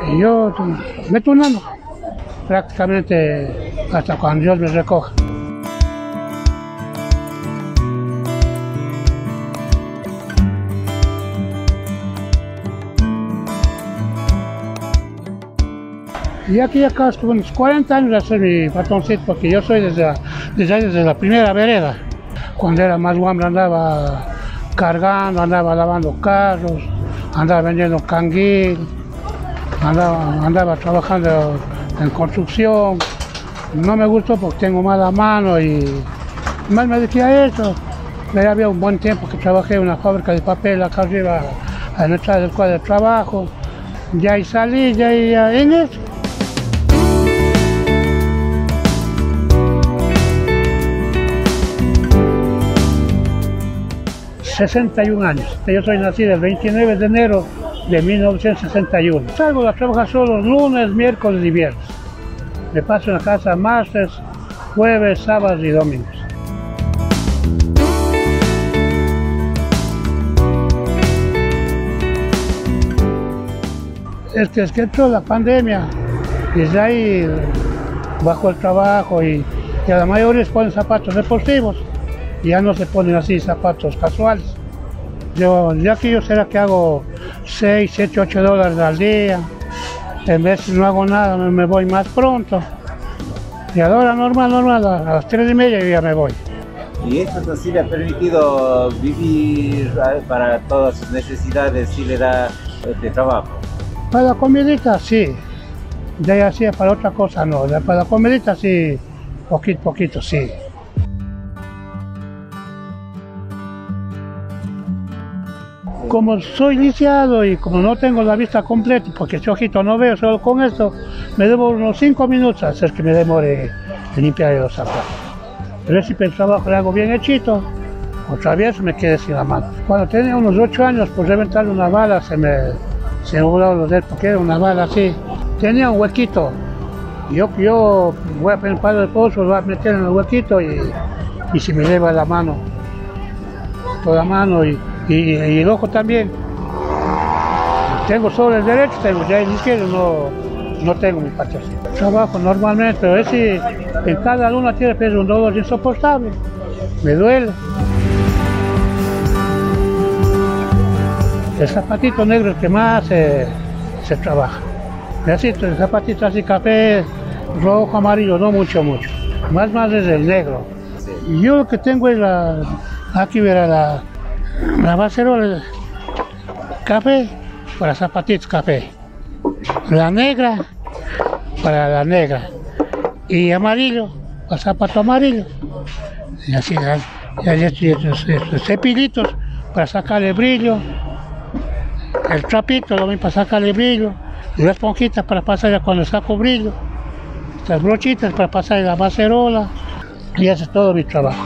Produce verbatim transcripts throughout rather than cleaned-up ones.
Y yo me turnando prácticamente hasta cuando Dios me recoja. Y aquí acá estuve unos cuarenta años de ser mi patroncito, porque yo soy desde, desde, desde la primera vereda. Cuando era más guambre andaba cargando, andaba lavando carros, andaba vendiendo canguil, andaba, andaba trabajando en construcción. No me gustó porque tengo mala mano y más me decía eso. Ya había un buen tiempo que trabajé en una fábrica de papel acá arriba, a la entrada del cuadro de trabajo. Ya ahí salí, ya ahí en eso. sesenta y un años. Yo soy nacido el veintinueve de enero de mil novecientos sesenta y uno. Salgo a trabajar solo lunes, miércoles y viernes. Me paso en la casa martes, jueves, sábados y domingos. Es que es que entró la pandemia, desde ahí bajó el trabajo y, y a la mayoría les ponen zapatos deportivos. Ya no se ponen así zapatos casuales. Yo, ya que yo será que hago seis, siete, ocho dólares al día, en vez no hago nada, me, me voy más pronto. Y ahora normal, normal, a las tres y media ya me voy. ¿Y esto sí le ha permitido vivir para todas sus necesidades, sí le da este trabajo? Para la comidita sí, de ahí hacía para otra cosa no, para la comidita sí, poquito, poquito sí. Como soy lisiado y como no tengo la vista completa, porque este ojito no veo, solo con esto, me debo unos cinco minutos a hacer que me demore en limpiar los zapatos. Pero si el trabajo le hago bien hechito, otra vez me quedé sin la mano. Cuando tenía unos ocho años, por reventar una bala, se me se me voló los dedos, porque era una bala así. Tenía un huequito. Yo, yo voy a poner un palo de pozo, lo voy a meter en el huequito y, y se me lleva la mano. Toda la mano y Y, y el ojo también. Tengo solo el derecho, tengo ya el izquierdo, no, no tengo mi parte así. Trabajo normalmente, pero es si en cada luna tiene un dolor insoportable. Me duele. El zapatito negro es el que más se, se trabaja. Necesito el zapatito así café, rojo, amarillo, no mucho, mucho. Más, más es el negro. Y yo lo que tengo es la, aquí verá la La bacerola café para zapatitos café, la negra para la negra y amarillo para zapato amarillo. Y así hay estos cepillitos para sacarle brillo, el trapito lo mismo para sacarle brillo, y las esponjitas para pasar cuando saco brillo, las brochitas para pasar la bacerola, y eso es todo mi trabajo.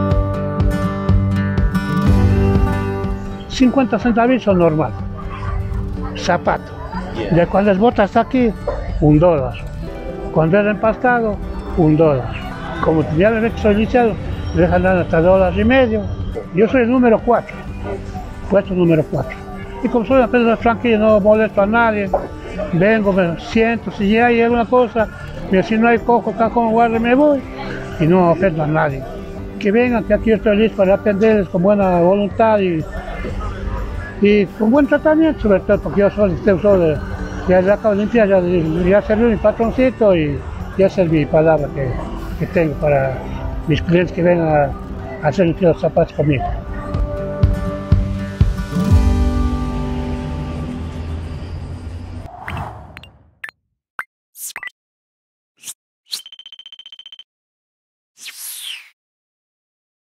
cincuenta centavitos normal, zapato. De cuando es bota hasta aquí, un dólar. Cuando es empastado, un dólar. Como ya le ve que soy lisiado, le dejan dar hasta dólar y medio. Yo soy el número cuatro, puesto número cuatro. Y como soy una persona tranquila, no molesto a nadie, vengo, me siento, si ya hay alguna cosa, pero si no hay coco, cajón, guarde, me voy. Y no ofendo a nadie. Que vengan, que aquí yo estoy listo para atenderles con buena voluntad y y con buen tratamiento, sobre todo porque yo soy este uso de, ya le acabo de limpiar, ya, ya serví mi patroncito y ya es mi palabra que, que tengo para mis clientes que vengan a, a hacer los zapatos conmigo.